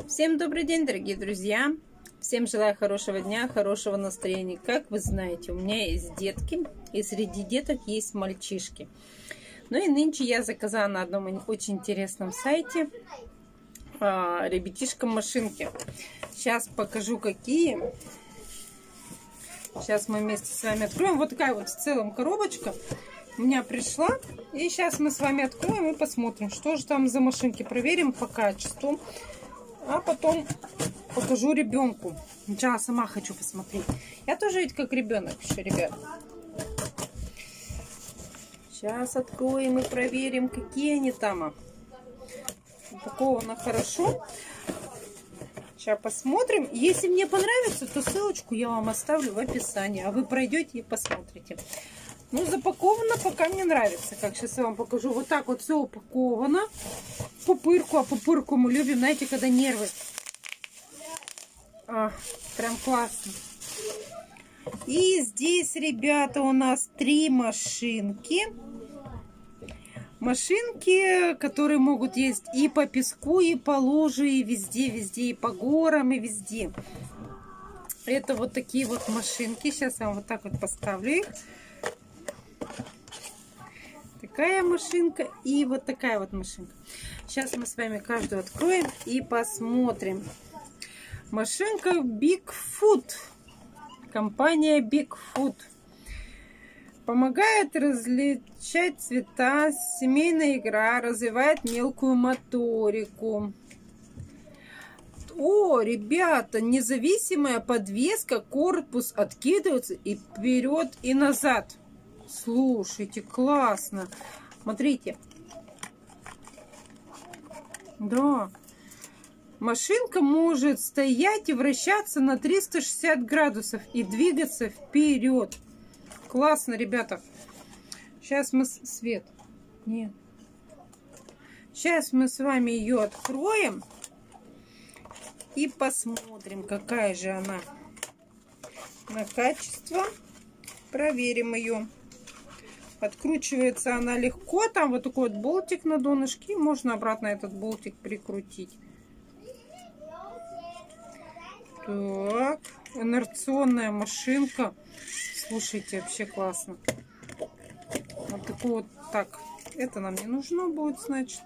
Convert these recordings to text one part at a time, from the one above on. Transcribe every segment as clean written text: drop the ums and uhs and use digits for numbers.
Всем добрый день, дорогие друзья! Всем желаю хорошего дня, хорошего настроения. Как вы знаете, у меня есть детки, и среди деток есть мальчишки. Ну и нынче я заказала на одном очень интересном сайте ребятишкам машинки. Сейчас покажу, какие. Сейчас мы вместе с вами откроем. Вот такая вот в целом коробочка у меня пришла. И сейчас мы с вами откроем и посмотрим, что же там за машинки. Проверим по качеству. А потом покажу ребенку. Сначала сама хочу посмотреть. Я тоже ведь как ребенок еще, ребят. Сейчас откроем и проверим, какие они там. Упаковано хорошо. Сейчас посмотрим. Если мне понравится, то ссылочку я вам оставлю в описании. А вы пройдете и посмотрите. Ну, запаковано пока мне нравится. Как сейчас я вам покажу. Вот так вот все упаковано. Пупырку. А пупырку мы любим, знаете, когда нервы. Прям классно. И здесь, ребята, у нас 3 машинки. Машинки, которые могут ездить и по песку, и по луже, и везде, и по горам, и везде. Это вот такие вот машинки. Сейчас я вам вот так вот поставлю их. Такая машинка и вот такая вот машинка. Сейчас мы с вами каждую откроем и посмотрим. Машинка Bigfoot. Компания Bigfoot. Помогает различать цвета. Семейная игра. Развивает мелкую моторику. О, ребята, независимая подвеска. Корпус откидывается и вперед, и назад. Слушайте, классно. Смотрите. Да. Машинка может стоять и вращаться на 360 градусов и двигаться вперед. Классно, ребята. Сейчас мы... Свет. Нет. Сейчас мы с вами ее откроем. И посмотрим, какая же она на качество. Проверим ее. Откручивается она легко. Там вот такой вот болтик на донышке. Можно обратно этот болтик прикрутить. Так. Инерционная машинка. Слушайте, вообще классно. Вот такой вот. Так. Это нам не нужно будет, значит.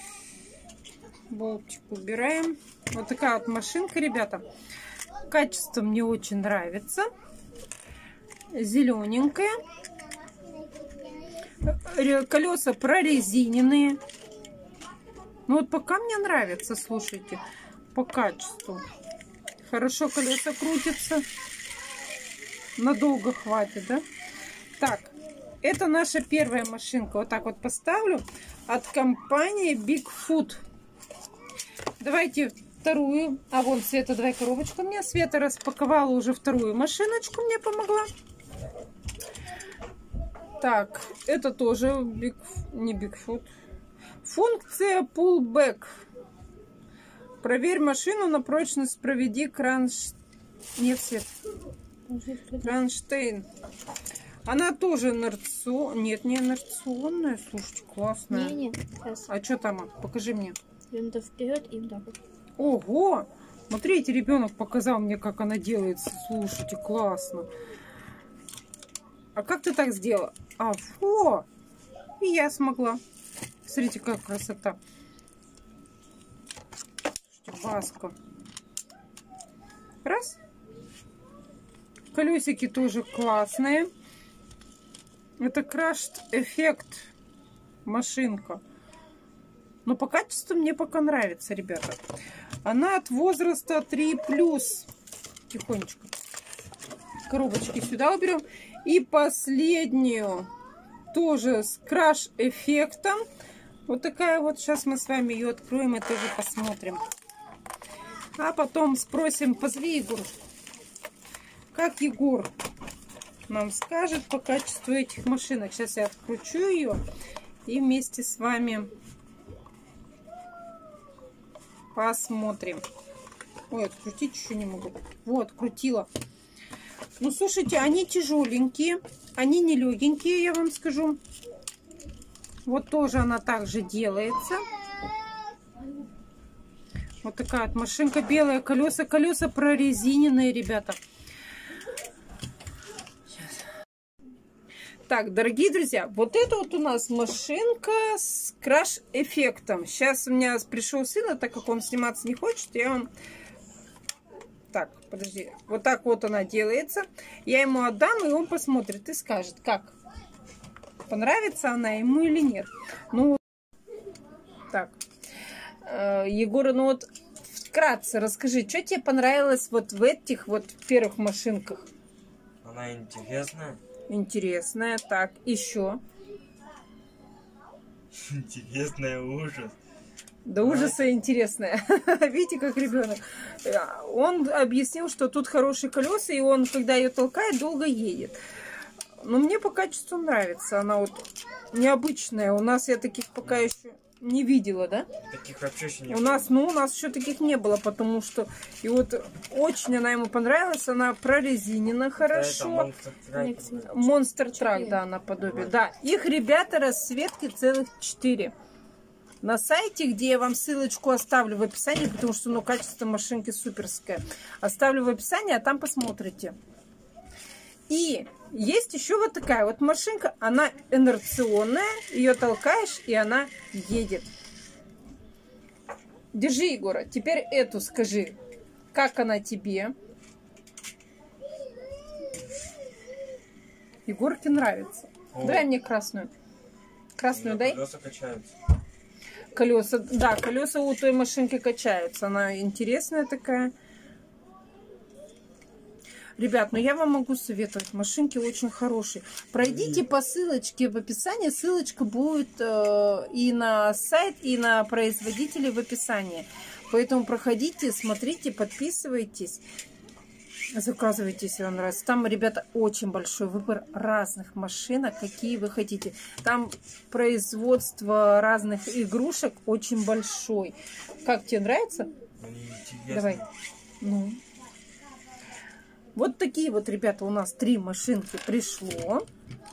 Болтик убираем. Вот такая вот машинка, ребята. Качество мне очень нравится. Зелененькая. Колеса прорезиненные. Ну вот пока мне нравится, слушайте, по качеству. Хорошо колеса крутятся. Надолго хватит, да? Так, это наша первая машинка. Вот так вот поставлю. От компании Bigfoot. Давайте вторую. А вон Света, давай коробочку мне. Света распаковала уже вторую машиночку, мне помогла. Так, это тоже не Bigfoot. Функция pullback. Проверь машину на прочность, проведи Нет, Свет. Кронштейн. Она тоже Нет, не инерционная. Слушайте, классная. Не. А что там? Покажи мне. Винта вперед и вдох. Ого! Смотрите, ребенок показал мне, как она делается. Слушайте, классно. А как ты так сделала? А, фу! И я смогла. Смотрите, какая красота. Баска. Раз. Колесики тоже классные. Это Crashed Effect машинка. Но по качеству мне пока нравится, ребята. Она от возраста 3+. Тихонечко. Коробочки сюда уберем. И последнюю тоже с краш-эффектом. Вот такая вот. Сейчас мы с вами ее откроем и тоже посмотрим. А потом спросим, позови Егора. Как Егор нам скажет по качеству этих машинок. Сейчас я откручу ее и вместе с вами посмотрим. Ой, открутить еще не могу. Вот, крутила. Ну, слушайте, они тяжеленькие, они не легенькие, я вам скажу. Вот тоже она также делается. Вот такая вот машинка белая, колеса прорезиненные, ребята. Так, дорогие друзья, вот это вот у нас машинка с краш-эффектом. Сейчас у меня пришел сын, а так как он сниматься не хочет, я вам... Так, подожди. Вот так вот она делается. Я ему отдам, и он посмотрит и скажет, как. Понравится она ему или нет. Ну, так. Егор, ну вот вкратце расскажи, что тебе понравилось вот в этих вот первых машинках? Она интересная. Интересная. Так, еще. Интересная, ужас. До ужаса интересная. Видите, как ребенок. Он объяснил, что тут хорошие колеса, и он, когда ее толкает, долго едет. Но мне по качеству нравится. Она вот необычная. У нас я таких пока еще не видела, да? Таких вообще еще не было. У нас еще таких не было, потому что... И вот очень она ему понравилась. Она прорезинена хорошо. Монстр Трак, да, она подобие. Да, их, ребята, расцветки целых 4. На сайте, где я вам ссылочку оставлю в описании, потому что, ну, качество машинки суперское. Оставлю в описании, а там посмотрите. И есть еще вот такая вот машинка. Она инерционная. Ее толкаешь, и она едет. Держи, Егора. Теперь эту скажи. Как она тебе? Егорке нравится. О. Дай мне красную. Красную дай. Колеса качаются. Колеса, да, колеса у той машинки качаются. Она интересная такая. Ребят, ну я вам могу советовать. Машинки очень хорошие. Пройдите по ссылочке в описании. Ссылочка будет и на сайт, и на производителей в описании. Поэтому проходите, смотрите, подписывайтесь. Заказывайте, если вам нравится. Там, ребята, очень большой выбор разных машинок, какие вы хотите. Там производство разных игрушек очень большой. Как тебе нравится? Давай. Ну. Вот такие вот, ребята, у нас 3 машинки пришло.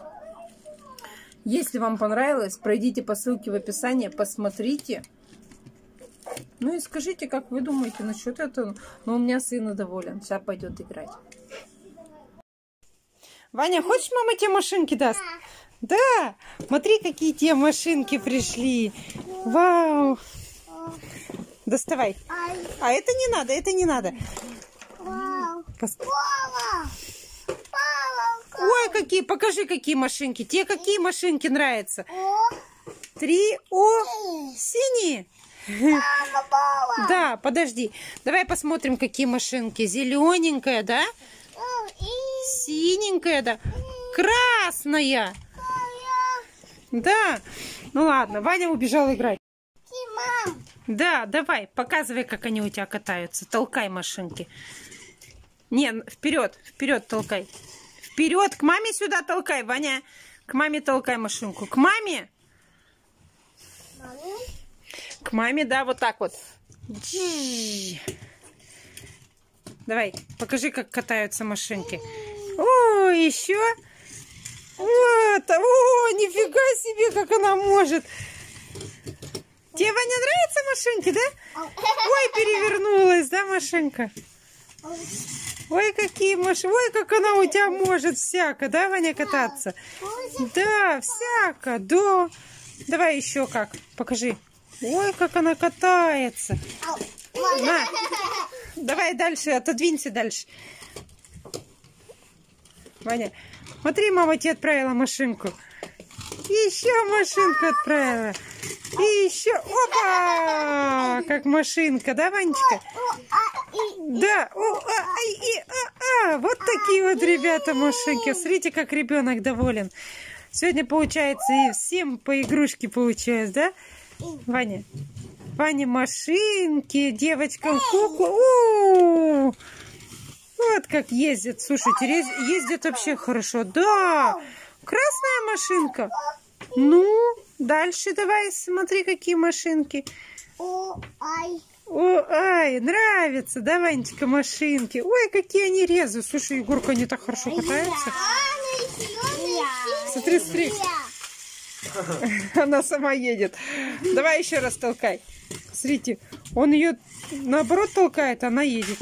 Если вам понравилось, пройдите по ссылке в описании, посмотрите. Ну и скажите, как вы думаете насчет этого. Но у меня сын доволен. Сейчас пойдет играть. Ваня, хочешь, мама тебе машинки даст? Да. Смотри, какие тебе машинки пришли. Вау. Доставай. А это не надо, это не надо. Ой, какие, покажи, какие машинки. Тебе какие машинки нравятся? 3О. Синие. Да, подожди. Давай посмотрим, какие машинки. Зелененькая, да? Синенькая, да? Красная. Да. Ну ладно, Ваня убежал играть. Да, давай, показывай, как они у тебя катаются. Толкай машинки. Не, вперед, вперед толкай. Вперед, к маме сюда толкай, Ваня. К маме толкай машинку. К маме. К маме, да, вот так вот. Давай, покажи, как катаются машинки. О, еще. Вот, о, нифига себе, как она может. Тебе, Ваня, нравятся машинки, да? Ой, перевернулась, да, машинка? Ой, какие машинки. Ой, как она у тебя может всяко, да, Ваня, кататься? Да, всяко, да. Давай еще как, покажи. Ой, как она катается. На. Давай дальше, отодвинься дальше. Ваня, смотри, мама тебе отправила машинку. Еще машинку отправила. И еще, опа! Как машинка, да, Ванечка? Да. Вот такие вот, ребята, машинки. Смотрите, как ребенок доволен. Сегодня, получается, и всем по игрушке получилось, да? Ваня. Ваня, машинки, девочкам куклу. Вот как ездят. Слушайте, ездят вообще хорошо. Да, красная машинка. Ну, дальше давай, смотри, какие машинки. Ой, нравится, да, Ванечка, машинки. Ой, какие они резвые. Слушай, Егорка, они так хорошо катаются. Смотри, смотри. Она сама едет. Давай еще раз толкай. Смотрите, он ее наоборот толкает, она едет.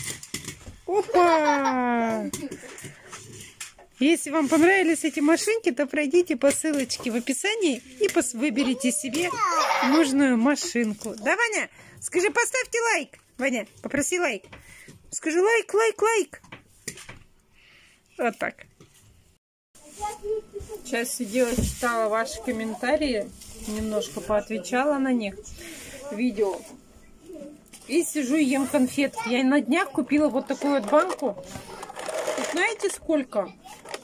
Опа! Если вам понравились эти машинки, то пройдите по ссылочке в описании и выберите себе нужную машинку. Да, Ваня? Скажи, поставьте лайк. Ваня, попроси лайк. Скажи лайк, лайк, лайк. Вот так. Сейчас сидела, читала ваши комментарии, немножко поотвечала на них видео. И сижу и ем конфетки. Я на днях купила вот такую вот банку. Тут знаете сколько?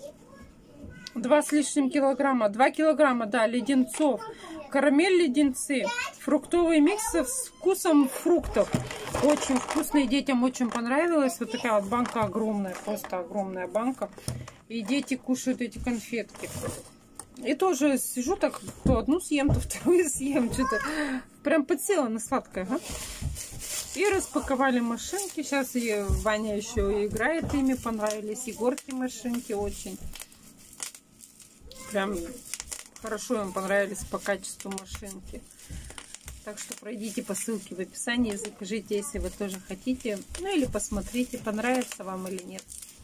2 с лишним килограмма. 2 килограмма, да, леденцов. Карамель леденцы. Фруктовый микс со вкусом фруктов. Очень вкусный. Детям очень понравилось. Вот такая вот банка огромная. Просто огромная банка. И дети кушают эти конфетки. И тоже сижу так, то одну съем, то вторую съем. Что-то прям подсела на сладкое. Ага. И распаковали машинки. Сейчас и Ваня еще играет ими. Понравились Егорке машинки очень. Прям хорошо им понравились по качеству машинки. Так что пройдите по ссылке в описании. Закажите, если вы тоже хотите. Ну или посмотрите, понравится вам или нет.